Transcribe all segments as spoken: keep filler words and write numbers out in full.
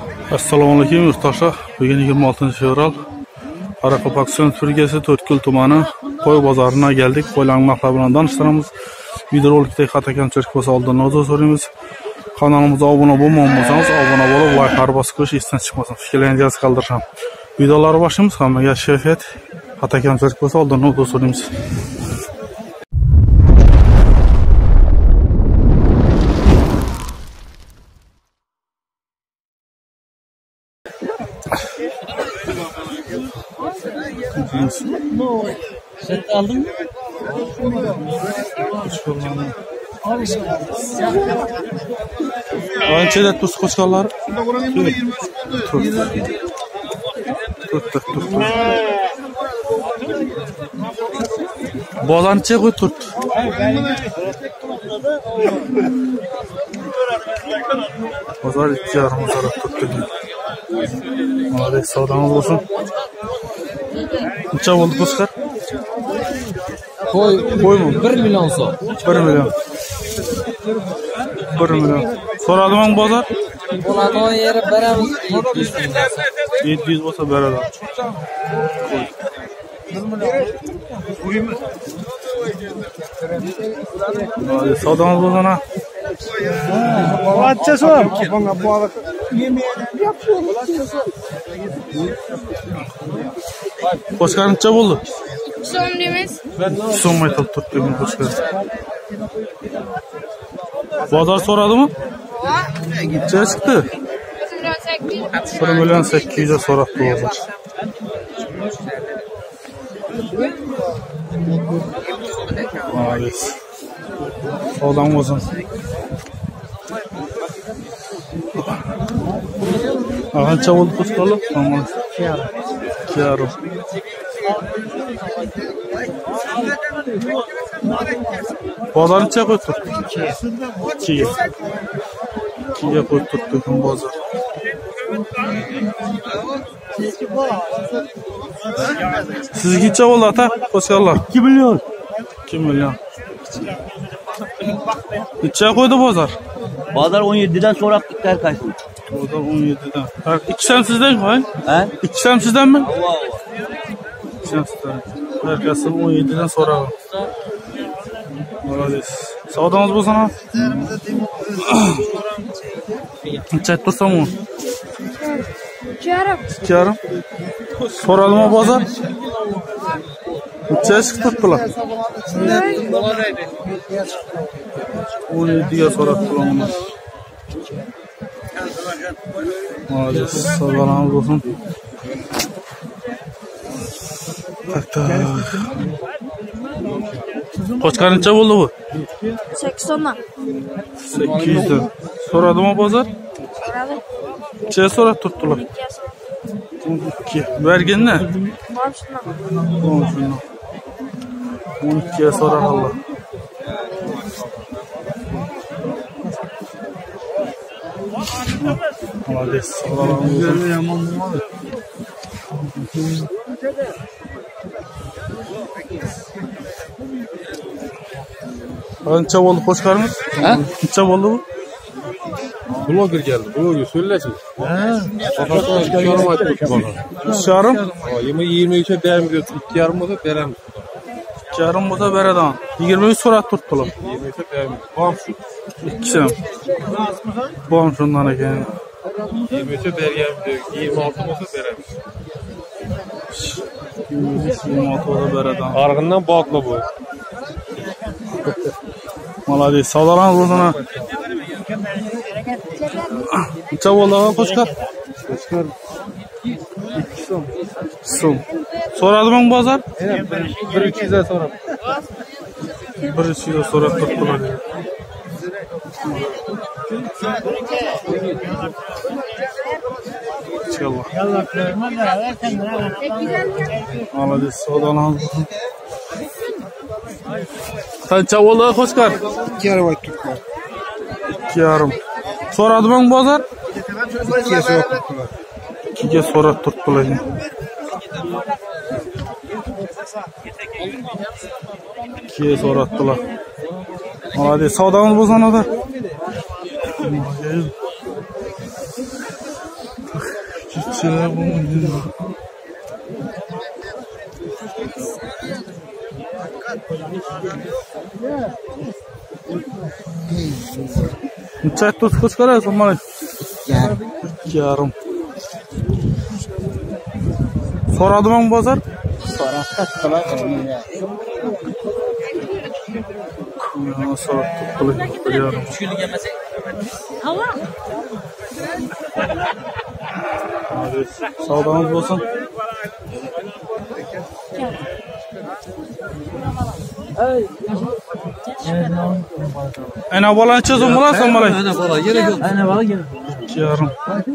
Assalomu alaykum yurtdoshlar. Bugun yigirma oltinchi fevral. Qoraqalpog'iston Respublikasi To'rtko'l tumani qo'y bozoriga keldik. Qo'ylarning narxlari bilan tanishtiramiz. Videorolikda xato kamchilik bo'lsa oldin uzr so'raymiz. Kanalimizga obuna bo'lmasangiz, obuna bo'lib, like bosib qo'yish esdan chiqmasin. Fikrlaringizni qoldirisham. Videolarni boshlaymiz. Hammaga shafiyat. Xato kamchilik bo'lsa oldin uzr so'raymiz. Sen aldın mı? Ançede tuz koşkallar. Tut tut tut. Bolançı koy tut. Pazar iki yarım uzara tuttu. Hadi sağdan olsun. Necha bo'ldi Ko'skar? Qo'y, qo'ymi? bir million so'm. bir million. bir million. So'radimmi bozor? Bo'ladigan yeri beramiz yetti yuz ming. yetti yuz bo'lsa beradi. Hadi savdamiz bo'lsin ha. Qancha so'm? Ko'skar necha bo'ldi? So'm deymiz. So'm aytib turibdi Ko'skar. Bozor so'radimi? Ha? Necha chiqdi? bir million sakkiz yuz so'rabdi bozor. Hadi. Savdam bo'lsin. Qancha bo'ldi Ko'skarlar? Tamam. ikki yarim. Bozor necha qo'yib turibdi? ikkiga. ikkiga qo'yib turibdi kun bozor. Sizga necha bo'ldi ata? Ko'skarlar? ikki million. ikki million. Necha qo'ydi bozor? Bozor o'n yeddidan so'rabdik tarqaysin. Bozor o'n yeddidan. Ikkisi sizdan qo'y. Ha? Ikkisi sizdanmi? Alloh. Ikkisi sizdan. Herkesi o'n yeddidan so'radi. Молодец. Savdamiz bo'lsin ha. Necha tursam u? ikki yarim. ikki yarim. So'radimi bozor? Necha chiqibdilar? o'n yeddiga so'rabdilar uni. Молодец. Savdamiz bo'lsin. Tak tak. Qo'chqar necha bo'ldi bu? sakkiz so'mdan. sakkiz yuzdan. So'radimi bozor? So'radi. Necha so'rab turibdilar? ikki. Berginni? Bor shundan. o'n shundan. o'n ikkiga so'radilar. Молодец. Qancha bo'ldi Qo'chqarimiz? Ha? Necha bo'ldi bu? Bloger geldi. Bloger söylesin. Ha. iki yarım aytmış bana. uch yarim? Ha, yirmi üçe derim diyor. iki yarım olsa derim. ikki yarim bo'lsa beradi. yigirma uch so'rab turibdilar. yirmi üçe derim. Bam şu. ikkisi ham. Bu ham shundan ekan. yirmi üçe derim diyor. yirmi altı olsa derim. yigirma olti bo'lsa beradi. Argından bakla bu. Молодец. Savdolarimiz bo'lsin ha. Necha bo'ldi Qo'chqar? Qo'chqar ikki so'm. so'm. So'radimi bozor? bir uch yuzdan so'rab. bir uch yuzga so'rab turibdilar. İnşallah. Молодец. Savdolarimiz bo'lsin. Qancha bo'ldi Qo'chqar? iki yarım ayttık. ikki yarim. So'radimi bozor? ikiye so'rab turibdilar. ikkiga so'rab turibdilar. ikkiga so'rabdilar. Молодец. Savdamiz bo'lsin ota. Geççiler bu. Neçə tut qoçqarasın bana? Yarım. Yarım. Soradı mı bazar? Sorakta kılar. Ya sorak tuttu yarım. Hava. Hadi sağdanız olsun. Ana balan çözüm mü lan sen bana? Ana bala gerek yok. Ana bala gerek. Yarım.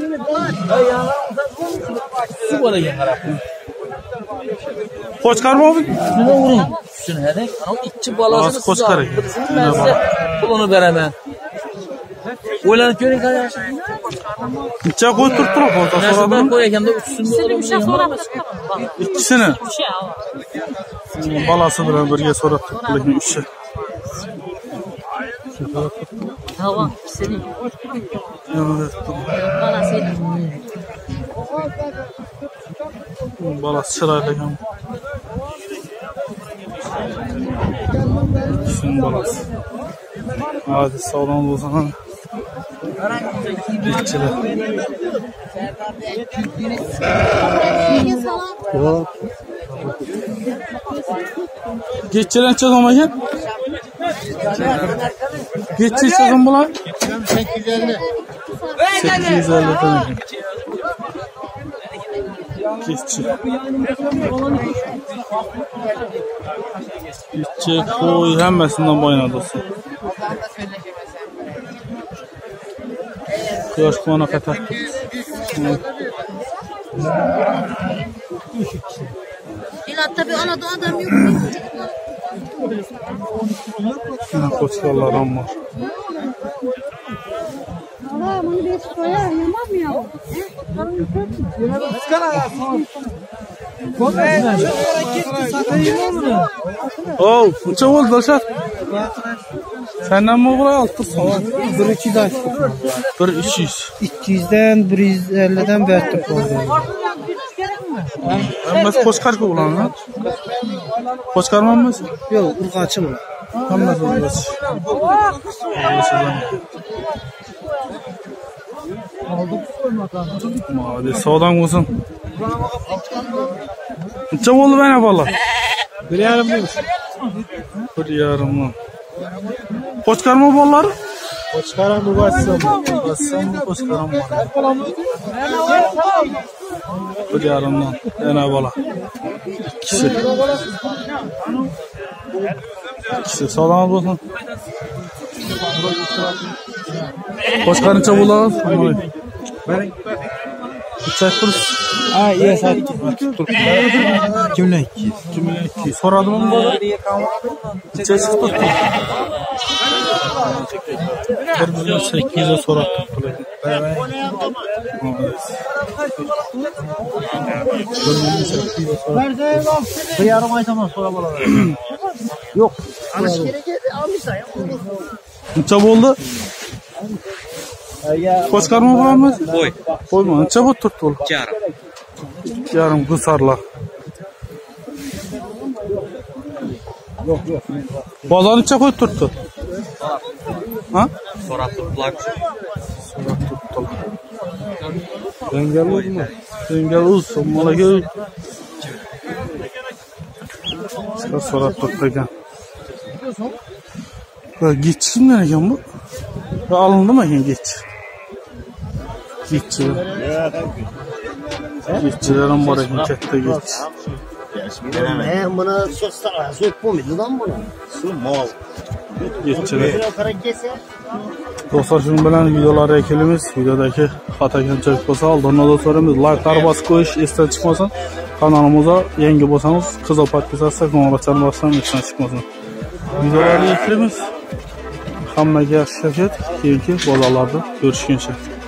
Su bala gerek. Qo'chqarmi bu? Shuni uring. Shuni hadek. Ana ikki balasini Nasıl qo'chqar ekan? Ben size pulunu beraman. O'ylanib ko'ring qarashib. Necha qo'y turibdi bu? Nasibdan So'radim. qo'y ekanda uchsini Sirmişe soramaz. Ikkisini. Şey hava. Balasi bilan birga so'rab lekin uchi. Hava senin. Bana senin. Balasi chiroyli ekan. Ikisinin balasi. Hadi sog'lom bo'lsin. Geççiler. Yok. Geççiler çözüm ekan? Geççi çözüm bular? sekiz yüz elli. sekiz yüz elli tane. Geççi. Geççi koy hemmesinden boyuna dostum. Kıyaş bana katar. İlatta bir anada adam yok. Yine koçlarlarım var. Allah bunu bir koyar yemem mi ya? Oh, neçe oldu Dalşat? Senden mi buraya altırsın? bir iki yüz aç. Bir iki yüz. iki yüzden bir yüz elliden bertik oldu. Hammasi qo'chqarga ulan ha? Qo'chqarmi hammasi? Yo'q, urg'ochi bu. Hammasi urg'ochi. Hadi sog'dan bo'lsin. Necha bo'ldi mana bola? bir yarim deymiz. bir yarim. Qo'chqarmi bolalar? Qo'chqaram urg'ochisi. Qo'chqarmi qo'chqaram. bir yarimdan yana bola. İkisi. İkisi sog'dan bo'lsin. Qo'chqar necha bo'ladi? Bering. Çaypurs. Ha, iya sat. Jumla ikki yuz. Jumla ikki yuz. So'radimi bu? Necha chiqdi? bir yuz sakkiz yuz so'rab turibdi. bir yarim aytaman so'rab olaman. Yo'q. Alish kerak edi, olmaysan. Necha bo'ldi? Qo'chqarmi bo'lamiz? Qo'y. Qo'yma. Necha bo'lib turibdi u? Yarim. Yarim g'usarlar. Yo'q, yo'q. Bozor necha qo'yib turibdi? Ha? So'rab turibdilar. So'rab turibdilar. Yangal uzmi? Yangal uz, malaga so'rab turibdi ekan. Geçç kimden ekan bu? Alındımı ekan geçç? Geççiler. Geççilerim var ekan katta geçç. Ben buna so'zlar so'z bo'lmaydi lan buni. Shu mol. Geççiler. Harakatse Dostlar shunun bilan videolarga kelamiz. Videodagi xato kamchilik bo'lsa oldindan so'raymiz. Like bosib qo'yish esdan chiqmasin. Kanalimizga yangi bo'lsangiz qizil podpisatsiya qo'ng'iroqchani bossangiz esdan chiqmasin. Videolarga kelamiz. Hammaga yaxshi kayfiyat, keyingi bolalarda ko'rishguncha.